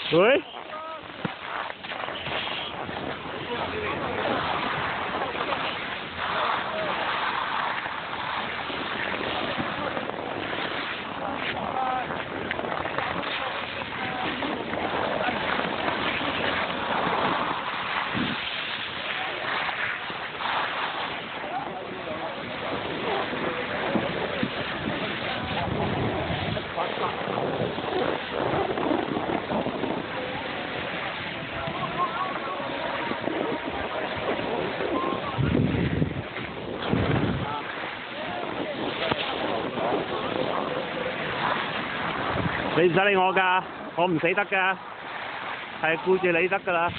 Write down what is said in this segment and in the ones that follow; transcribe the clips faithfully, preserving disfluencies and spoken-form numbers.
喂？你唔使理我㗎，我唔死得㗎，係顧住你得㗎啦。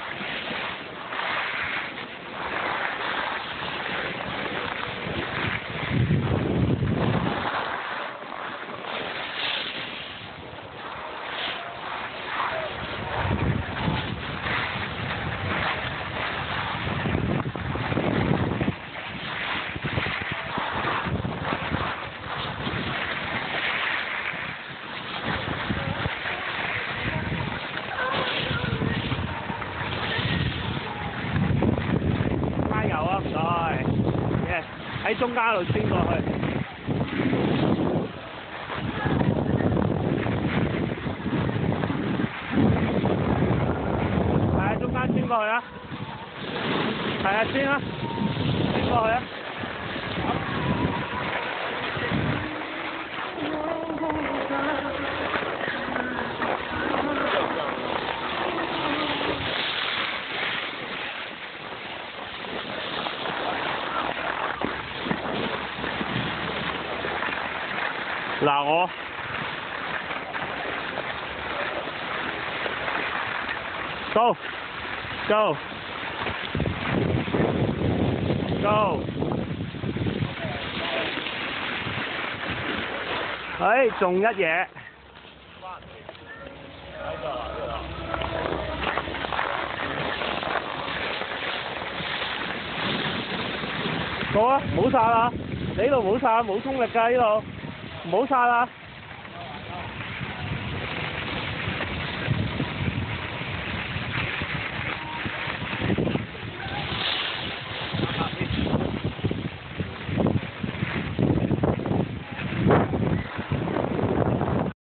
喺中間度穿過去，係啊，中間穿過去啊，係啊，穿啊，穿過去啊。嗱我，go go go， 哎，仲一嘢，好啊，唔好殺啦，你呢度唔好殺，冇衝力㗎呢度。唔好殺啦！